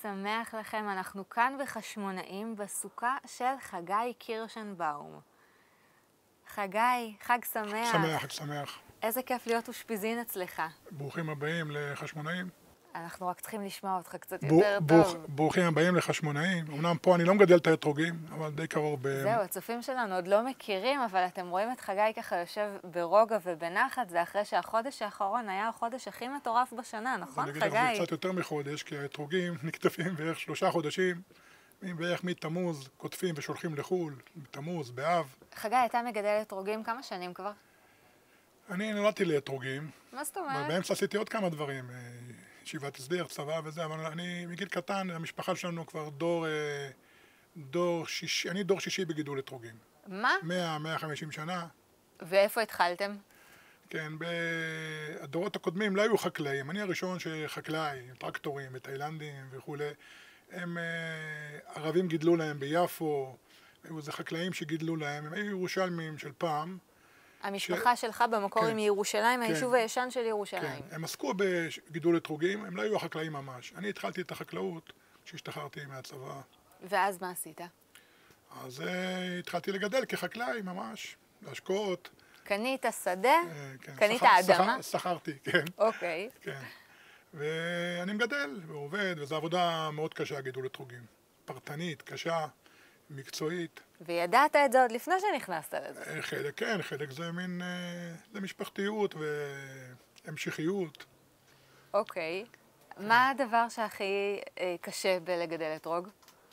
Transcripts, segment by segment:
שמח לכם, אנחנו כאן בחשמונאים בסוכה של חגי קירשנבאום. חגי, חג שמח. שמח, שמח. איזה כיף להיות אושפיזין אצלך. ברוכים הבאים לחשמונאים. אנחנו רק צריכים לשמוע אותך קצת יותר טוב. ברוכים הבאים לחשמונאים. אמנם פה אני לא מגדל את האתרוגים, אבל די קרוב ב... זהו, הצופים שלנו עוד לא מכירים, אבל אתם רואים את חגי ככה יושב ברוגע ובנחת, זה אחרי שהחודש האחרון היה החודש הכי מטורף בשנה, נכון חגי? אני אגיד לך, זה קצת יותר מחודש, כי האתרוגים נקטפים בערך 3 חודשים, בערך מתמוז, קוטפים ושולחים לחול, בתמוז, באב. חגי, אתה מגדל אתרוגים כמה שנים כבר? אני נולדתי לאתרוגים. מה זאת אומרת? ובאמצע עשיתי עוד כמה דברים, ישיבת הסדר, צבא וזה, אבל אני מגיל קטן, המשפחה שלנו כבר דור שישי, אני דור שישי בגידול אתרוגים. מה? 100-150 שנה. ואיפה התחלתם? כן, הדורות הקודמים לא היו חקלאים. אני הראשון שחקלאי, טרקטורים, תאילנדים וכולי. הם ערבים גידלו להם ביפו, היו איזה חקלאים שגידלו להם, הם היו ירושלמים של פעם. המשפחה שלך במקור היא מירושלים, היישוב הישן של ירושלים. כן, הם עסקו בגידול אתרוגים, הם לא היו החקלאים ממש. אני התחלתי את החקלאות כשהשתחררתי מהצבא. ואז מה עשית? אז התחלתי לגדל כחקלאי ממש, להשקעות. קנית שדה? כן, קנית אדמה? שכרתי, כן. אוקיי. כן. ואני מגדל ועובד, וזו עבודה מאוד קשה, גידול אתרוגים. פרטנית, קשה, מקצועית. וידעת את זה עוד לפני שנכנסת לזה? חלק כן, חלק זה מין, זה משפחתיות והמשכיות. אוקיי. מה הדבר שהכי קשה בלגדל אתרוג?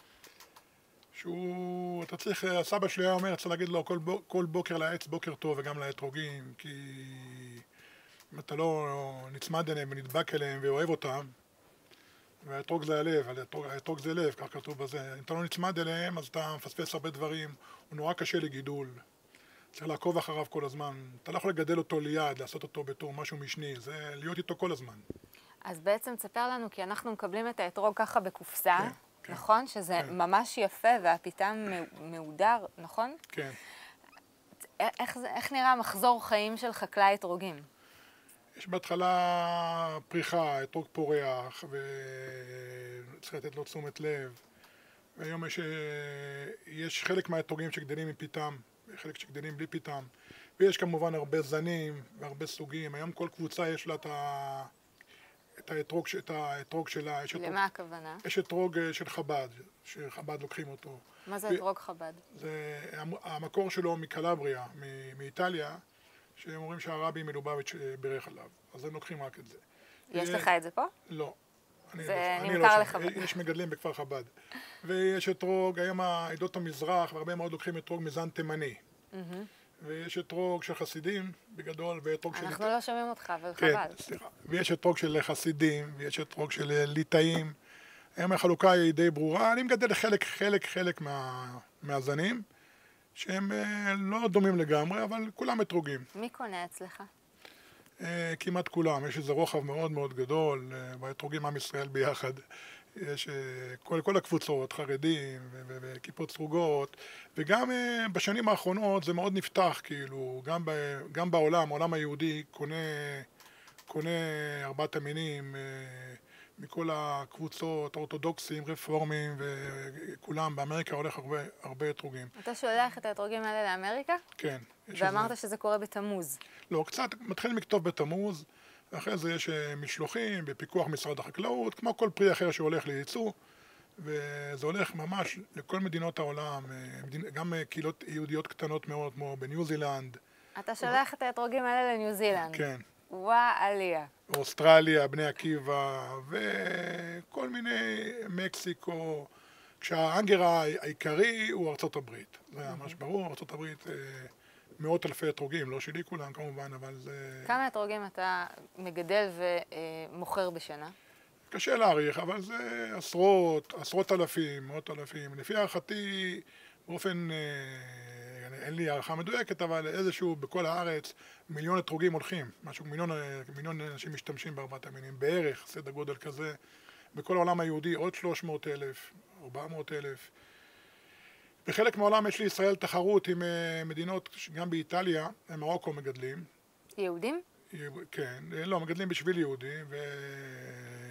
אתה צריך, הסבא שלי היה אומר, צריך להגיד לו כל בוקר לעץ בוקר טוב וגם לאתרוגים, כי אם אתה לא נצמד אליהם ונדבק אליהם ואוהב אותם, והאתרוג זה הלב, האתרוג זה לב, כך כתוב בזה. אם אתה לא נצמד אליהם, אז אתה מפספס הרבה דברים, הוא נורא קשה לגידול. צריך לעקוב אחריו כל הזמן. אתה לא יכול לגדל אותו ליד, לעשות אותו בתור משהו משני, זה להיות איתו כל הזמן. אז בעצם תספר לנו, כי אנחנו מקבלים את האתרוג ככה בקופסה, כן, נכון? שזה ממש יפה והפיתם מהודר, נכון? כן. איך נראה מחזור חיים של חקלאי אתרוגים? יש בהתחלה פריחה, אתרוג פורח, וצריך לתת לו תשומת לב. והיום יש חלק מהאתרוגים שגדלים עם פיתם, חלק שגדלים בלי פיתם. ויש כמובן הרבה זנים והרבה סוגים. היום כל קבוצה יש לה את האתרוג שלה. למה הכוונה? יש אתרוג של חב"ד, שחב"ד לוקחים אותו. מה זה אתרוג חב"ד? המקור שלו מקלבריה, מאיטליה. שהם אומרים שהרבי מלובביץ' בירך עליו, אז הם לוקחים רק את זה. יש לך את זה פה? לא. זה נמכר לך. יש מגדלים בכפר חב"ד. ויש אתרוג, היום העדות המזרח, והרבה מאוד לוקחים אתרוג מזן תימני. ויש אתרוג של חסידים, בגדול, ואתרוג של... אנחנו לא שומעים אותך, אבל כן, חבל. סליחה. ויש אתרוג של חסידים, ויש אתרוג של ליטאים. היום החלוקה היא די ברורה. אני מגדל חלק מהזנים. שהם לא דומים לגמרי, אבל כולם אתרוגים. מי קונה אצלך? כמעט כולם. יש איזה רוחב מאוד מאוד גדול, באתרוגים עם ישראל ביחד. יש כל הקבוצות, חרדים וכיפות סרוגות, וגם בשנים האחרונות זה מאוד נפתח, כאילו, גם בעולם, העולם היהודי קונה 4 המינים, מכל הקבוצות, אורתודוקסים, רפורמים וכולם, באמריקה הולך הרבה אתרוגים. אתה שולח את האתרוגים האלה לאמריקה? כן. ואמרת שזה קורה בתמוז. לא, קצת מתחילים לכתוב בתמוז, ואחרי זה יש משלוחים בפיקוח משרד החקלאות, כמו כל פרי אחר שהולך לייצוא, וזה הולך ממש לכל מדינות העולם, גם קהילות יהודיות קטנות מאוד, כמו בניו זילנד. אתה שולח את האתרוגים האלה לניו זילנד? כן. וואה, עליה. אוסטרליה, בני עקיבא, וכל מיני מקסיקו, כשהאנגר העיקרי הוא ארצות הברית. זה ממש ברור, ארצות הברית, מאות אלפי אתרוגים, לא שלי כולם כמובן, אבל זה... כמה אתרוגים אתה מגדל ומוכר בשנה? קשה להעריך, אבל זה עשרות אלפים, מאות אלפים. לפי הערכתי, באופן, אין לי הערכה מדויקת, אבל איזשהו בכל הארץ, 1,000,000 אתרוגים הולכים. משהו, מיליון אנשים משתמשים ב4 המינים, בערך, סדר גודל כזה. בכל העולם היהודי עוד 300,000, 400,000. בחלק מהעולם יש לישראל תחרות עם מדינות, גם באיטליה, מרוקו מגדלים. יהודים? כן, לא, מגדלים בשביל יהודים,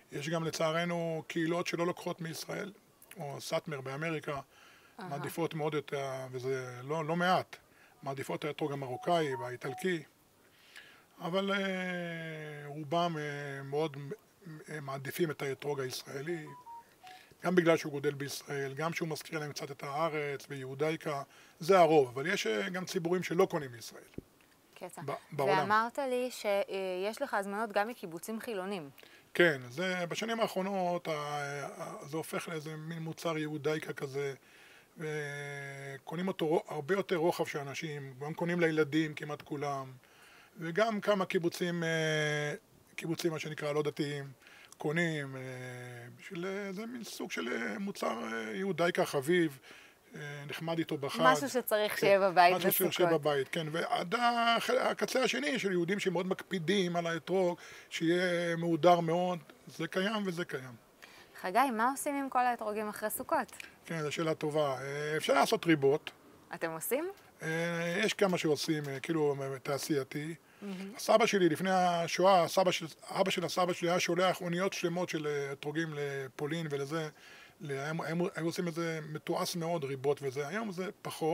יש גם לצערנו קהילות שלא לוקחות מישראל, או סאטמר באמריקה, מעדיפות מאוד וזה לא מעט, מעדיפות את האתרוג המרוקאי והאיטלקי, אבל רובם מאוד מעדיפים את האתרוג הישראלי, גם בגלל שהוא גודל בישראל, גם שהוא מזכיר להם קצת את הארץ ויהודייקה, זה הרוב, אבל יש גם ציבורים שלא קונים בישראל. קצה. בעולם. ואמרת לי שיש לך הזמנות גם מקיבוצים חילונים. כן, בשנים האחרונות זה הופך לאיזה מין מוצר יהודייקה כזה, וקונים אותו הרבה יותר רוחב של אנשים, גם קונים לילדים כמעט כולם, וגם כמה קיבוצים מה שנקרא לא דתיים, קונים, זה מין סוג של מוצר יהודייקה חביב, נחמד איתו בחג. משהו שצריך שיהיה בבית בסוכות. משהו שיהיה בבית, כן. ועד הקצה השני של יהודים שמאוד מקפידים על האתרוג, שיהיה מהודר מאוד, זה קיים וזה קיים. חגי, מה עושים עם כל האתרוגים אחרי סוכות? כן, זו שאלה טובה. אפשר לעשות ריבות. אתם עושים? יש כמה שעושים, כאילו תעשייתי. הסבא שלי, לפני השואה, אבא של הסבא שלי היה שולח אוניות שלמות של אתרוגים לפולין ולזה. היו עושים את זה מתועש מאוד, ריבות וזה. היום זה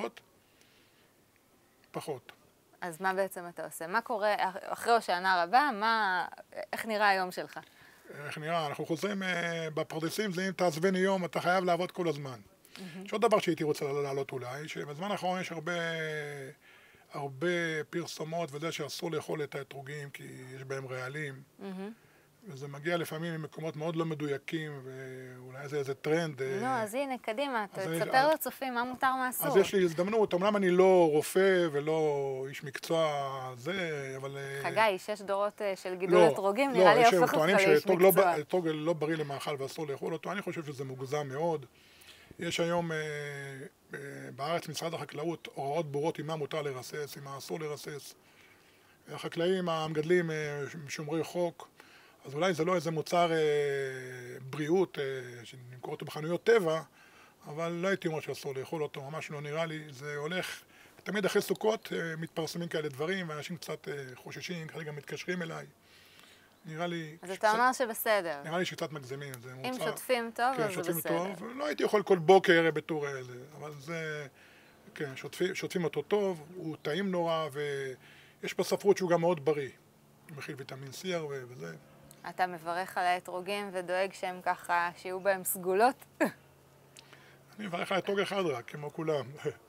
פחות. אז מה בעצם אתה עושה? מה קורה אחרי הושענא רבה? איך נראה היום שלך? איך נראה? אנחנו חוזרים בפרדסים, זה אם תעזבני יום, אתה חייב לעבוד כל הזמן. יש עוד דבר שהייתי רוצה להעלות אולי, שבזמן האחרון יש הרבה פרסומות וזה שאסור לאכול את האתרוגים כי יש בהם רעלים. וזה מגיע לפעמים ממקומות מאוד לא מדויקים, ואולי זה איזה טרנד. לא, אז הנה, קדימה, תספר לצופים מה מותר, מה אסור. אז יש לי הזדמנות, אמנם אני לא רופא ולא איש מקצוע זה, אבל... חגי, 6 דורות של גידול אתרוגים, נראה לי הופך אותך לאיש מקצוע. אתרוג לא בריא למאכל ואסור לאכול אותו, אני חושב שזה מוגזם מאוד. יש היום בארץ משרד החקלאות הוראות ברורות עם מה מותר לרסס, עם מה אסור לרסס. החקלאים, המגדלים, שומרי חוק, אז אולי זה לא איזה מוצר בריאות שנמכור אותו בחנויות טבע, אבל לא הייתי אומר שאסור לאכול אותו, ממש לא נראה לי. זה הולך, תמיד אחרי סוכות מתפרסמים כאלה דברים, ואנשים קצת חוששים, כרגע מתקשרים אליי. נראה לי... אז אתה אומר שבסדר. נראה לי שקצת מגזימים. אם שוטפים טוב, אז זה בסדר. לא הייתי יכול כל בוקר בתור איזה, אבל זה... כן, שוטפים אותו טוב, הוא טעים נורא, ויש בספרות שהוא גם מאוד בריא. הוא מכיל ויטמין C וזה. אתה מברך על האתרוגים ודואג שהם ככה, שיהיו בהם סגולות? אני מברך על אתרוג אחד רק, כמו כולם.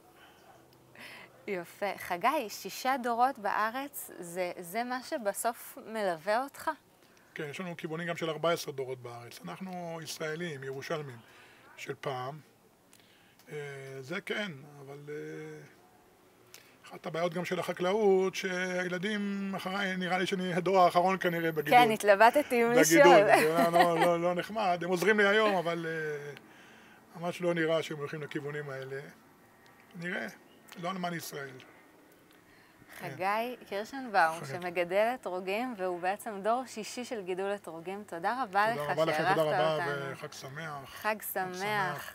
יפה. חגי, 6 דורות בארץ, זה מה שבסוף מלווה אותך? כן, יש לנו כיוונים גם של 14 דורות בארץ. אנחנו ישראלים, ירושלמים של פעם. זה כן, אבל אחת הבעיות גם של החקלאות, שהילדים אחריי, נראה לי שאני הדור האחרון כנראה בגידול. כן, התלבטתי עם לשאול. בגידול, לא נחמד. הם עוזרים לי היום, אבל ממש לא נראה שהם הולכים לכיוונים האלה. נראה, לא אלמן ישראל. חגי קירשנבאום, שמגדל אתרוגים, והוא בעצם דור 6 של גידול אתרוגים. תודה רבה לך שהערכת אותנו. תודה רבה וחג שמח. חג שמח.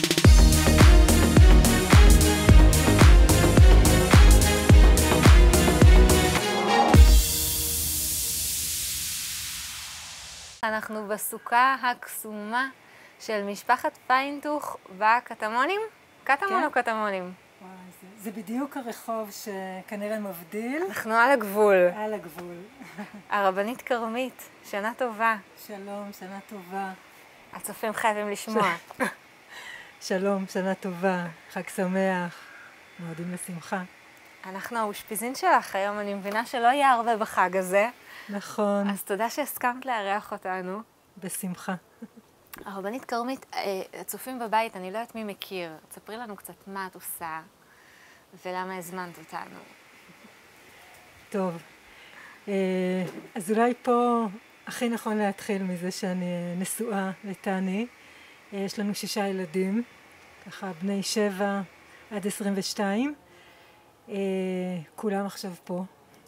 אנחנו בסוכה הקסומה של משפחת פיינטוך בקטמונים? קטמון או קטמונים? זה בדיוק הרחוב שכנראה מבדיל. אנחנו על הגבול. על הגבול. הרבנית כרמית, שנה טובה. שלום, שנה טובה. הצופים חייבים לשמוע. שלום, שנה טובה, חג שמח, מועדים לשמחה. אנחנו האושפיזין שלך היום, אני מבינה שלא יהיה הרבה בחג הזה. נכון. אז תודה שהסכמת לארח אותנו. בשמחה. הרבנית כרמית, הצופים בבית, אני לא יודעת מי מכיר. תספרי לנו קצת מה את עושה ולמה הזמנת אותנו. טוב, אז אולי פה הכי נכון להתחיל מזה שאני נשואה לטני. יש לנו 6 ילדים, ככה בני 7 עד 22. כולם עכשיו פה.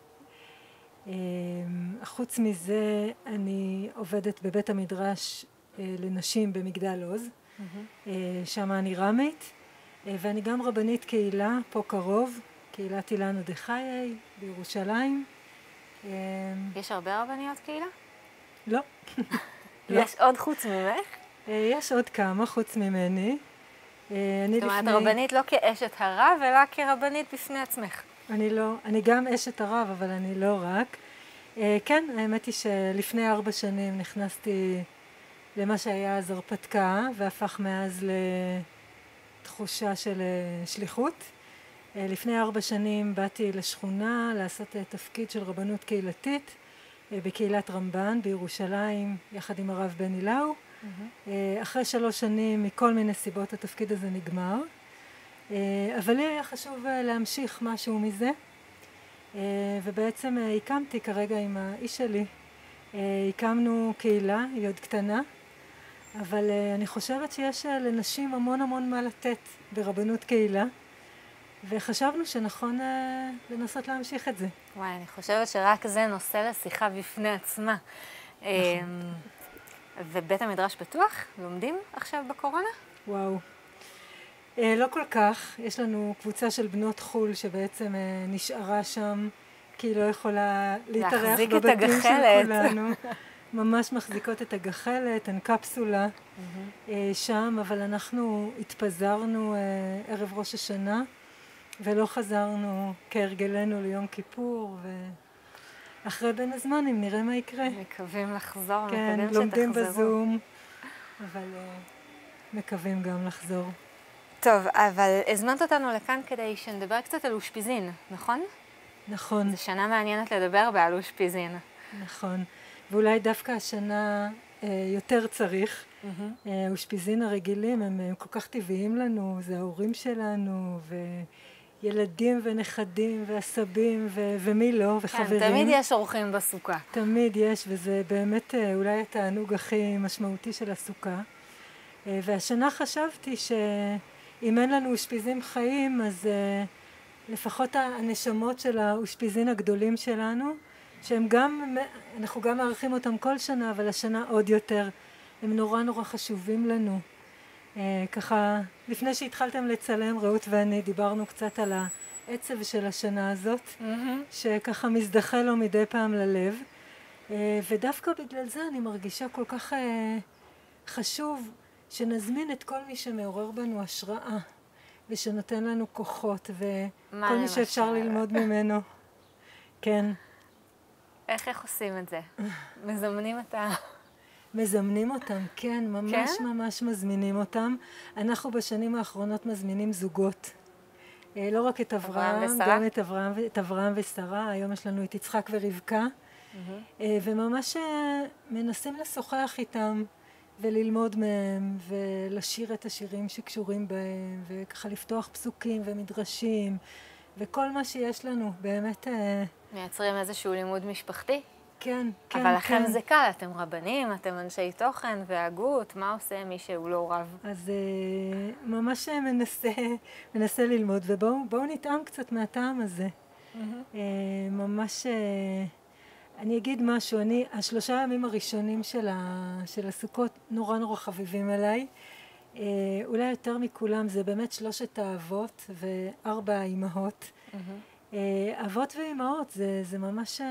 חוץ מזה, אני עובדת בבית המדרש לנשים במגדל עוז. שם אני רמית, ואני גם רבנית קהילה, פה קרוב, קהילת אילנה דחיי בירושלים. יש הרבה רבניות קהילה? לא. לא. יש עוד חוץ ממך? יש עוד כמה חוץ ממני. זאת אומרת, רבנית לא כאשת הרב, אלא כרבנית בפני עצמך. אני גם אשת הרב, אבל אני לא רק. כן, האמת היא שלפני 4 שנים נכנסתי למה שהיה אז הרפתקה, והפך מאז לתחושה של שליחות. לפני 4 שנים באתי לשכונה לעשות תפקיד של רבנות קהילתית בקהילת רמב"ן בירושלים, יחד עם הרב בני לאו. אחרי 3 שנים, מכל מיני סיבות, התפקיד הזה נגמר. אבל לי היה חשוב להמשיך משהו מזה. ובעצם הקמתי כרגע עם האיש שלי, הקמנו קהילה, היא עוד קטנה, אבל אני חושבת שיש לנשים המון המון מה לתת ברבנות קהילה, וחשבנו שנכון לנסות להמשיך את זה. וואי, אני חושבת שרק זה נושא לשיחה בפני עצמה. ובית המדרש פתוח? לומדים עכשיו בקורונה? וואו. לא כל כך. יש לנו קבוצה של בנות חול שבעצם נשארה שם, כי היא לא יכולה להתארח בבתים של כולנו. ממש מחזיקות את הגחלת, הן קפסולה שם, אבל אנחנו התפזרנו ערב ראש השנה, ולא חזרנו כהרגלנו ליום כיפור, ואחרי בין הזמנים נראה מה יקרה. מקווים לחזור, כן, מקווים שתחזרו. לומדים בזום, אבל מקווים גם לחזור. טוב, אבל הזמנת אותנו לכאן כדי שנדבר קצת על אושפיזין, נכון? נכון. זו שנה מעניינת לדבר על אושפיזין. נכון, ואולי דווקא השנה יותר צריך. אושפיזין הרגילים הם כל כך טבעיים לנו, זה ההורים שלנו, וילדים ונכדים ועשבים ומי לא, וחברים. כן, תמיד יש אורחים בסוכה. תמיד יש, וזה באמת אולי התענוג הכי משמעותי של הסוכה. והשנה חשבתי שאם אין לנו אושפיזים חיים, אז לפחות הנשמות של האושפיזין הגדולים שלנו, שהם גם, אנחנו גם מערכים אותם כל שנה, אבל השנה עוד יותר, הם נורא נורא חשובים לנו. ככה, לפני שהתחלתם לצלם, רעות ואני דיברנו קצת על העצב של השנה הזאת, שככה מזדחה לו מדי פעם ללב, ודווקא בגלל זה אני מרגישה כל כך חשוב שנזמין את כל מי שמעורר בנו השראה, ושנותן לנו כוחות, וכל מי שאפשר ללמוד ממנו. כן. איך עושים את זה? מזמנים את מזמנים אותם, כן, ממש כן? ממש מזמינים אותם. אנחנו בשנים האחרונות מזמינים זוגות. לא רק את אברהם, גם את אברהם ושרה. היום יש לנו את יצחק ורבקה. וממש מנסים לשוחח איתם וללמוד מהם ולשיר את השירים שקשורים בהם, וככה לפתוח פסוקים ומדרשים וכל מה שיש לנו, באמת. מייצרים איזשהו לימוד משפחתי? כן, כן, אבל לכם כן. זה קל, אתם רבנים, אתם אנשי תוכן והגות, מה עושה מי שהוא לא רב? אז ממש מנסה ללמוד, ובואו נטעם קצת מהטעם הזה. ממש, אני אגיד משהו, ה3 ימים הראשונים של הסוכות נורא נורא חביבים אליי. אולי יותר מכולם זה באמת 3 האבות ו4 האימהות. אבות ואימהות זה ממש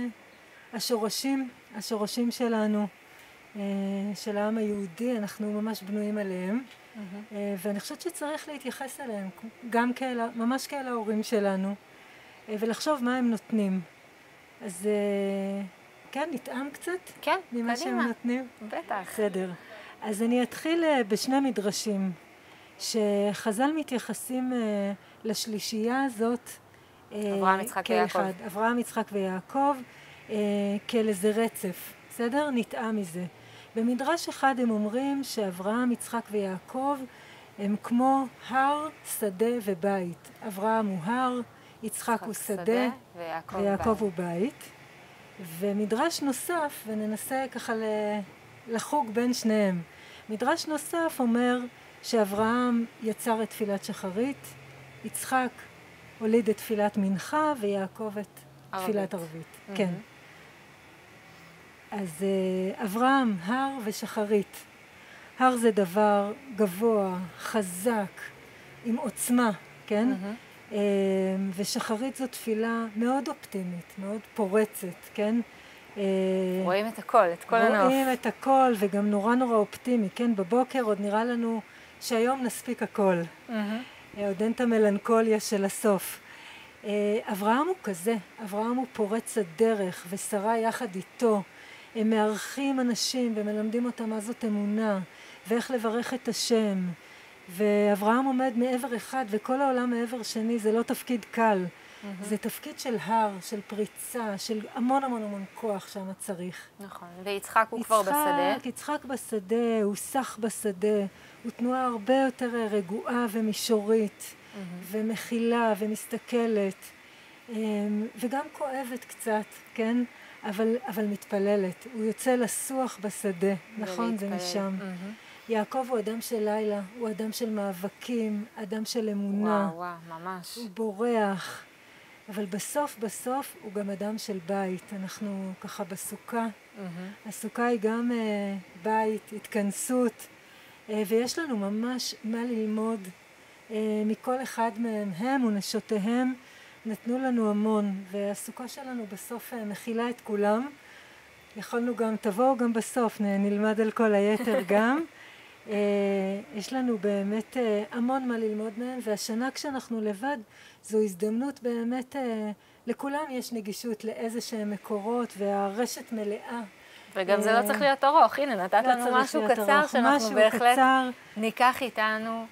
השורשים שלנו, של העם היהודי, אנחנו ממש בנויים עליהם, ואני חושבת שצריך להתייחס אליהם גם ממש כאל ההורים שלנו, ולחשוב מה הם נותנים. אז כן, נטעם קצת? כן, ממה שהם נותנים? בטח. בסדר. אז אני אתחיל בשני מדרשים, שחז"ל מתייחסים לשלישייה הזאת, אברהם, יצחק ויעקב. אברהם, יצחק ויעקב, כאל איזה רצף, בסדר? נטעם מזה. במדרש אחד הם אומרים שאברהם, יצחק ויעקב הם כמו הר, שדה ובית. אברהם הוא הר, יצחק הוא שדה, ויעקב הוא בית. ומדרש נוסף, וננסה ככה לחוג בין שניהם. מדרש נוסף אומר שאברהם יצר את תפילת שחרית, יצחק הוליד את תפילת מנחה, ויעקב את תפילת ערבית. כן. אז אברהם, הר ושחרית. הר זה דבר גבוה, חזק, עם עוצמה, כן? ושחרית זו תפילה מאוד אופטימית, מאוד פורצת, כן? רואים את הכל, את כל הנוף. רואים את הכל, וגם נורא נורא אופטימי, כן? בבוקר עוד נראה לנו שהיום נספיק הכל. עוד אין את המלנכוליה של הסוף. אברהם הוא כזה, אברהם הוא פורץ הדרך, ושרה יחד איתו. הם מארחים אנשים ומלמדים אותם מה זאת אמונה, ואיך לברך את השם. ואברהם עומד מעבר אחד, וכל העולם מעבר שני, זה לא תפקיד קל. זה תפקיד של הר, של פריצה, של המון המון המון כוח שם צריך. נכון, ויצחק הוא כבר בשדה. יצחק בשדה, הוא סח בשדה, הוא תנועה הרבה יותר רגועה ומישורית, ומכילה ומסתכלת, וגם כואבת קצת, כן? אבל מתפללת. הוא יוצא לסוח בשדה, נכון? זה משם. יעקב הוא אדם של לילה, הוא אדם של מאבקים, אדם של אמונה. וואו, ממש. הוא בורח. אבל בסוף הוא גם אדם של בית. אנחנו ככה בסוכה. הסוכה היא גם בית, התכנסות, ויש לנו ממש מה ללמוד מכל אחד מהם. הם ונשותיהם נתנו לנו המון, והסוכה שלנו בסוף מכילה את כולם. יכולנו גם, תבואו גם בסוף, נלמד על כל היתר גם. יש לנו באמת המון מה ללמוד מהם, והשנה כשאנחנו לבד, זו הזדמנות באמת, לכולם יש נגישות לאיזה שהם מקורות, והרשת מלאה. וגם זה לא צריך להיות ארוך, הנה נתת לנו משהו קצר, שאנחנו בהחלט ניקח איתנו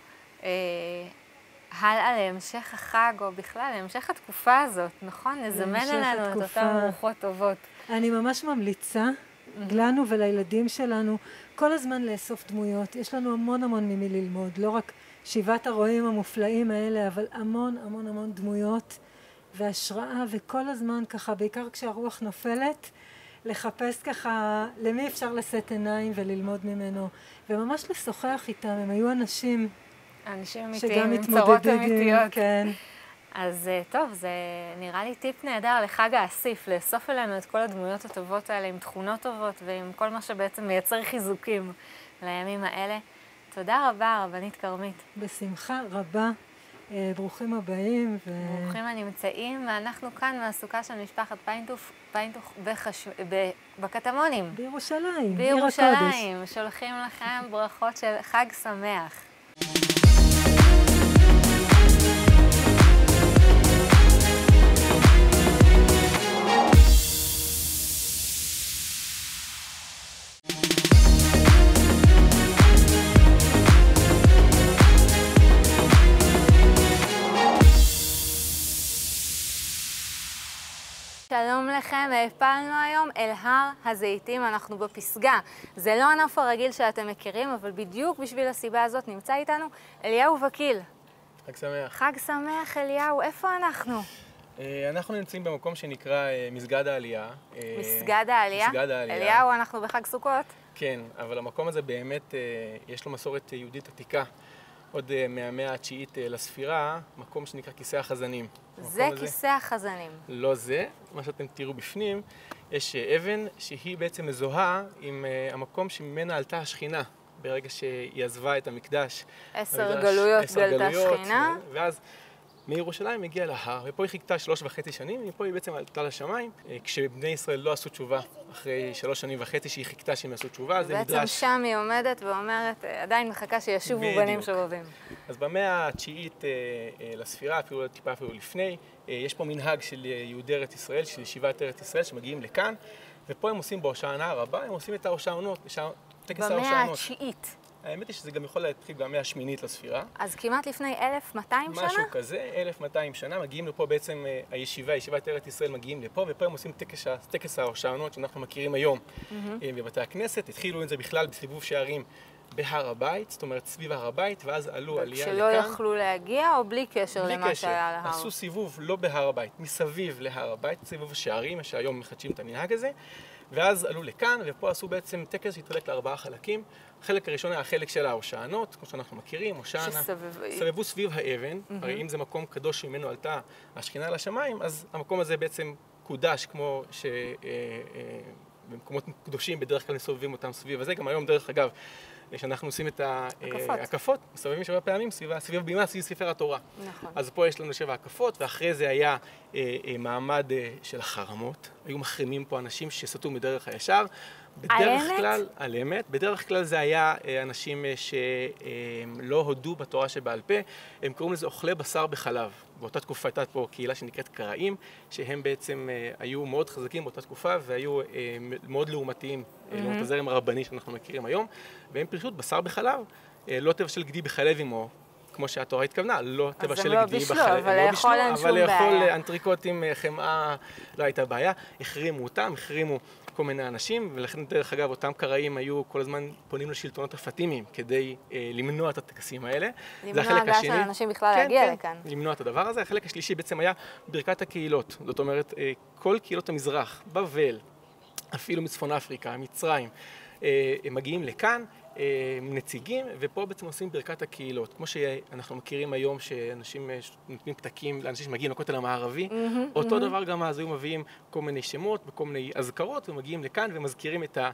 הלאה להמשך החג, או בכלל להמשך התקופה הזאת, נכון? נזמן עלינו את אותן רוחות טובות. אני ממש ממליצה לנו ולילדים שלנו כל הזמן לאסוף דמויות. יש לנו המון המון ממי ללמוד, לא רק 7 הרועים המופלאים האלה, אבל המון המון המון דמויות והשראה, וכל הזמן ככה, בעיקר כשהרוח נופלת, לחפש ככה למי אפשר לשאת עיניים וללמוד ממנו, וממש לשוחח איתם. הם היו אנשים אמיתיים, עם צרות אמיתיות. כן. אז טוב, זה נראה לי טיפ נהדר לחג האסיף, לאסוף אלינו את כל הדמויות הטובות האלה עם תכונות טובות ועם כל מה שבעצם מייצר חיזוקים לימים האלה. תודה רבה, רבנית כרמית. בשמחה רבה. ברוכים הבאים. ברוכים הנמצאים, ואנחנו כאן מהסוכה של משפחת פיינטוך בקטמונים. בירושלים. בירושלים. שולחים לכם ברכות של חג שמח. שלום לכם, הפלנו היום אל הר הזיתים, אנחנו בפסגה. זה לא הנוף הרגיל שאתם מכירים, אבל בדיוק בשביל הסיבה הזאת נמצא איתנו אליהו וקיל. חג שמח. חג שמח, אליהו. איפה אנחנו? אנחנו נמצאים במקום שנקרא מסגד העלייה. מסגד העלייה? מסגד העלייה. אליהו, אנחנו בחג סוכות? כן, אבל המקום הזה באמת, יש לו מסורת יהודית עתיקה. עוד מהמאה התשיעית לספירה, מקום שנקרא כיסא החזנים. זה כיסא החזנים. לא זה, מה שאתם תראו בפנים, יש אבן שהיא בעצם מזוהה עם המקום שממנה עלתה השכינה, ברגע שהיא עזבה את המקדש. 10 גלויות גלתה שכינה. ואז מירושלים הגיעה להר, ופה היא חיכתה 3.5 שנים, ופה היא בעצם עלתה לשמיים, כשבני ישראל לא עשו תשובה, אחרי 3.5 שנים שהיא חיכתה שהם יעשו תשובה, זה בעצם מדרש. שם היא עומדת ואומרת, עדיין מחכה שישובו בנים שובבים. אז במאה התשיעית לספירה, אפילו טיפה אפילו לפני, יש פה מנהג של יהודי ארץ ישראל, של ישיבת ארץ ישראל, שמגיעים לכאן, ופה הם עושים בהושענא הרבה, הם עושים את ההושענות, טקס ההושענות. במאה התשיעית. האמת היא שזה גם יכול להתחיל במאה השמינית לספירה. אז כמעט לפני 1200 שנה? משהו כזה, 1200 שנה, מגיעים לפה בעצם ישיבת ארץ ישראל מגיעים לפה, ופה הם עושים טקס ההושענות שאנחנו מכירים היום בבתי הכנסת. התחילו את זה בכלל בסיבוב שערים בהר הבית, זאת אומרת סביב הר הבית, ואז עלו עלייה לכאן. כשלא יכלו להגיע או בלי קשר למה שהיה להר? עשו סיבוב לא בהר הבית, מסביב להר הבית, סיבוב השערים, שהיום מחדשים את המנהג הזה, ואז עלו לכאן, ופה עשו בעצם טקס שהתחלק ל4 חלקים. החלק הראשון היה החלק של ההושענות, כמו שאנחנו מכירים, הושענא, סבבו סביב האבן, הרי אם זה מקום קדוש שממנו עלתה השכינה לשמיים, אז המקום הזה בעצם קודש, כמו שבמקומות קדושים בדרך כלל מסובבים אותם סביב הזה, גם היום דרך אגב, שאנחנו עושים את ההקפות, מסובבים 7 פעמים סביב הבימה, סביב ספר התורה. נכון. אז פה יש לנו 7 הקפות, ואחרי זה היה מעמד של החרמות. היו מחרימים פה אנשים שסטו מדרך הישר. בדרך כלל, על אמת. בדרך כלל זה היה אנשים שלא הודו בתורה שבעל פה. הם קוראים לזה אוכלי בשר בחלב. באותה תקופה הייתה פה קהילה שנקראת קראים, שהם בעצם היו מאוד חזקים באותה תקופה, והיו מאוד לעומתיים, לעומת הזרם הרבני שאנחנו מכירים היום, והם פשוט בשר בחלב, לא תבשל גדי בחלב עמו, כמו שהתורה התכוונה, לא תבשל גדי בחלב, אבל לאכול אין שום בעיה. אבל לאכול אנטריקוט עם חמאה לא הייתה בעיה, החרימו אותם, החרימו כל מיני אנשים, ולכן דרך אגב אותם קראים היו כל הזמן פונים לשלטונות הפטימיים כדי למנוע את הטקסים האלה. למנוע הגעה של אנשים בכלל להגיע לכאן. למנוע את הדבר הזה. החלק השלישי בעצם היה ברכת הקהילות, זאת אומרת כל קהילות המזרח, בבל, אפילו מצפון אפריקה, מצרים, הם מגיעים לכאן, נציגים, ופה בעצם עושים ברכת הקהילות. כמו שאנחנו מכירים היום שאנשים נותנים פתקים לאנשים שמגיעים לכותל המערבי, אותו דבר גם אז היו מביאים כל מיני שמות וכל מיני אזכרות, ומגיעים לכאן ומזכירים את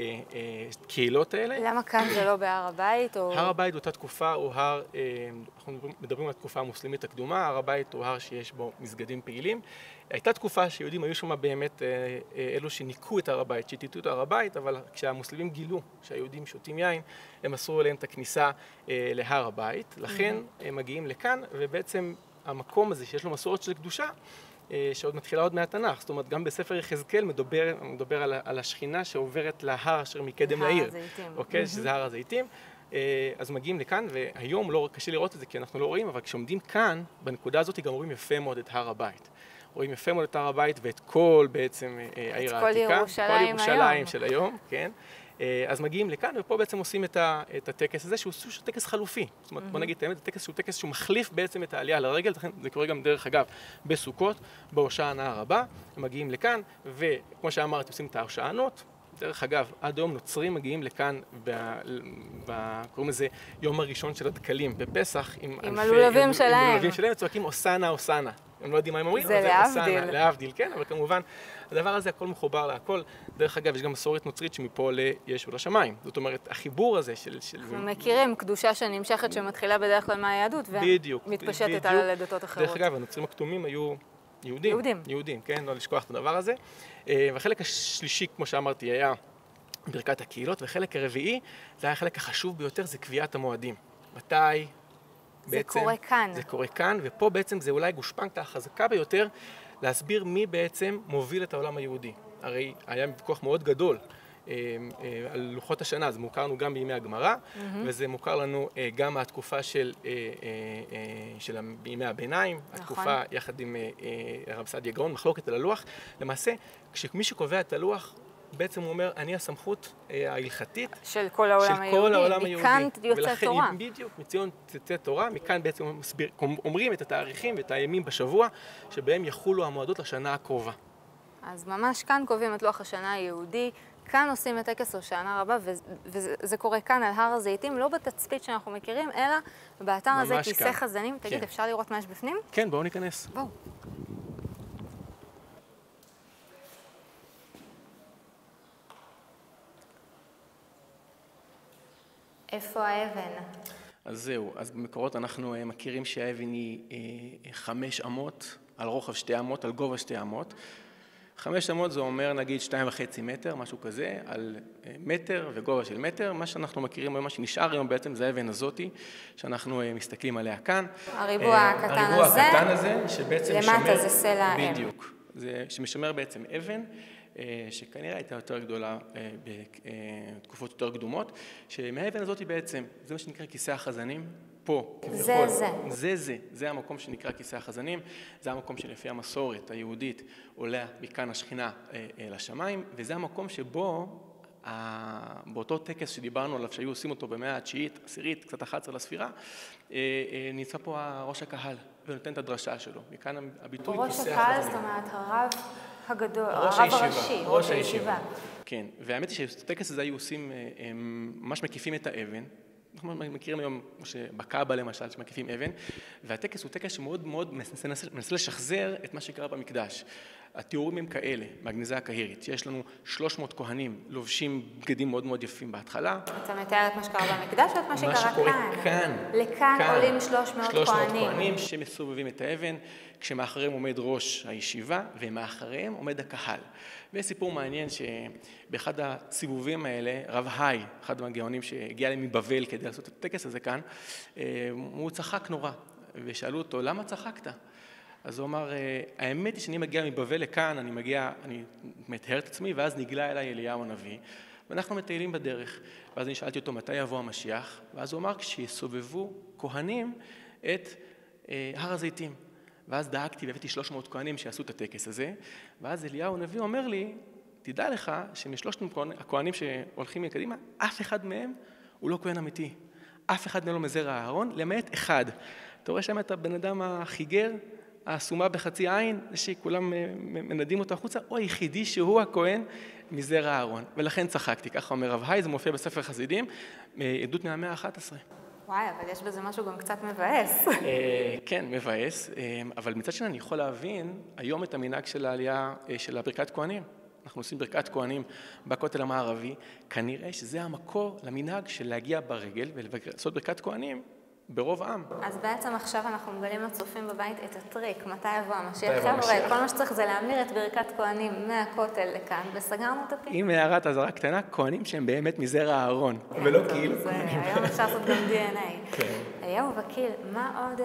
הקהילות האלה. למה כאן זה לא בהר הבית? הר הבית באותה תקופה הוא הר, אנחנו מדברים על התקופה המוסלמית הקדומה, הר הבית הוא הר שיש בו מסגדים פעילים. הייתה תקופה שיהודים היו שם באמת אלו שניקו את הר הבית, שטיטו את הר הבית, אבל כשהמוסלמים גילו שהיהודים שותים יין, הם אסרו עליהם את הכניסה להר הבית. לכן הם מגיעים לכאן, ובעצם המקום הזה שיש לו מסורת של קדושה, שעוד מתחילה עוד מהתנ"ך. זאת אומרת, גם בספר יחזקאל מדבר על השכינה שעוברת להר אשר מקדם לעיר. הר הזיתים. אוקיי, שזה הר הזיתים. אז מגיעים לכאן, והיום לא קשה לראות את זה כי אנחנו לא רואים, אבל כשעומדים כאן, בנקודה הזאת גם רואים יפה מאוד את הר הבית. רואים יפה מאוד את הר הבית ואת כל בעצם העיר העתיקה. כל ירושלים של היום, כן. אז מגיעים לכאן, ופה בעצם עושים את הטקס הזה, שהוא סוג של טקס חלופי. זאת אומרת, בוא נגיד את האמת, הטקס שהוא טקס שהוא מחליף בעצם את העלייה לרגל, זה קורה גם דרך אגב בסוכות, בהושענא הרבה, הם מגיעים לכאן, וכמו שאמרתי, עושים את ההושענות. דרך אגב, עד היום נוצרים מגיעים לכאן, קוראים לזה יום הראשון של הדקלים, בפסח, עם הלולבים שלהם. עם הלולבים שלהם, צועקים אוסנה, אוסנה. הם לא יודעים מה הם אומרים, זה להבדיל. להבדיל, כן, אבל כמובן, הדבר הזה הכל מחובר להכל. דרך אגב, יש גם מסורת נוצרית שמפה לישו לשמיים. זאת אומרת, החיבור הזה של... אנחנו מכירים קדושה שנמשכת שמתחילה בדרך כלל מהיהדות, ומתפשטת על הדתות אחרות. דרך אגב, הנוצרים הכתומים היו יהודים, כן, לא לשכוח את הדבר הזה. והחלק השלישי, כמו שאמרתי, היה ברכת הקהילות, והחלק הרביעי, זה היה החלק החשוב ביותר, זה קביעת המועדים. מתי... זה קורה כאן. זה קורה כאן, ופה בעצם זה אולי גושפנקה החזקה ביותר להסביר מי בעצם מוביל את העולם היהודי. הרי היה ויכוח מאוד גדול על לוחות השנה, זה מוכר לנו גם בימי הגמרא, וזה מוכר לנו גם מהתקופה של בימי הביניים, התקופה יחד עם הרב סעדיה גאון, מחלוקת על הלוח. למעשה, כשמי שקובע את הלוח, בעצם הוא אומר, אני הסמכות ההלכתית של כל העולם היהודי. מכאן יוצא תורה. בדיוק, מציון תצא תורה, מכאן בעצם אומרים את התאריכים ואת הימים בשבוע, שבהם יחולו המועדות לשנה הקרובה. אז ממש כאן קובעים את לוח השנה היהודי, כאן עושים את טקס הושענא רבה, וזה קורה כאן על הר הזיתים, לא בתצפית שאנחנו מכירים, אלא באתר הזה כיסא חזנים. תגיד, אפשר לראות מה יש בפנים? כן, בואו ניכנס. בואו. איפה האבן? אז זהו, אז במקורות אנחנו מכירים שהאבן היא 5 אמות, על רוחב 2 אמות, על גובה 2 אמות. 5 אמות זה אומר נגיד 2.5 מטר, משהו כזה, על מטר וגובה של מטר. מה שאנחנו מכירים היום, מה שנשאר היום בעצם זה האבן הזאתי, שאנחנו מסתכלים עליה כאן. הריבוע הקטן הזה, שבעצם למטה זה סלע האם. בדיוק, זה שמשמר בעצם אבן. שכנראה הייתה יותר גדולה בתקופות יותר קדומות, שמהאבן הזאת בעצם, זה מה שנקרא כיסא החזנים, פה, זה המקום שנקרא כיסא החזנים, זה המקום שלפי המסורת היהודית עולה מכאן השכינה לשמיים, וזה המקום שבו, באותו טקס שדיברנו עליו, שהיו עושים אותו במאה התשיעית, עשירית, קצת 11 לספירה, נמצא פה ראש הקהל ונותן את הדרשה שלו, מכאן הביטוי כיסא החזנים. ראש הקהל, זאת אומרת, הרב הגדול, הרב הראשי, ראש הישיבה. כן, והאמת היא שהטקס הזה היו עושים, ממש מקיפים את האבן, אנחנו מכירים היום, כמו שבקאבה למשל, שמקיפים אבן, והטקס הוא טקס שמאוד מאוד מנסה לשחזר את מה שקרה במקדש. התיאורים הם כאלה, מהגניזה הקהירית, שיש לנו 300 כהנים לובשים בגדים מאוד מאוד יפים בהתחלה. אתה מתאר את מה שקרה במקדש או את מה שקרה כאן? לכאן עולים 300 כהנים שמסובבים את האבן, כשמאחריהם עומד ראש הישיבה ומאחריהם עומד הקהל. ויש סיפור מעניין שבאחד הסיבובים האלה, רב היי, אחד מהגאונים שהגיע להם מבבל כדי לעשות את הטקס הזה כאן, הוא צחק נורא, ושאלו אותו, למה צחקת? אז הוא אמר, האמת היא שאני מגיע מבבל לכאן, אני מתאר את עצמי, ואז נגלה אליי אליהו הנביא, ואנחנו מטיילים בדרך. ואז אני שאלתי אותו, מתי יבוא המשיח? ואז הוא אמר, כשיסובבו כהנים את הר הזיתים. ואז דאגתי והבאתי 300 כהנים שיעשו את הטקס הזה, ואז אליהו הנביא אומר לי, תדע לך שמשלושת הכהנים שהולכים מקדימה, אף אחד מהם הוא לא כהן אמיתי. אף אחד מהם לא מזרע אהרון, למעט אחד. אתה רואה שם את הבן אדם החיגר, העסומה בחצי עין, שכולם מנדים אותו החוצה, הוא היחידי שהוא הכהן מזרע אהרון. ולכן צחקתי, ככה אומר רב היי, זה מופיע בספר חסידים, עדות מהמאה ה-11. וואי, אבל יש בזה משהו גם קצת מבאס. כן, מבאס, אבל מצד שני אני יכול להבין היום את המנהג של העלייה של הברכת כהנים. אנחנו עושים ברכת כהנים בכותל המערבי, כנראה שזה המקור למנהג של להגיע ברגל ולעשות ברכת כהנים ברוב עם. אז בעצם עכשיו אנחנו מגלים לצופים בבית את הטריק, מתי יבוא המשיח. חבר'ה, כל מה שצריך זה להמיר את ברכת כהנים מהכותל לכאן, וסגרנו את הפיק. עם הערת אזהרה קטנה, כהנים שהם באמת מזרע אהרון, ולא כאילו. היום אפשר לעשות גם DNA. אליהו וקיל, מה עוד,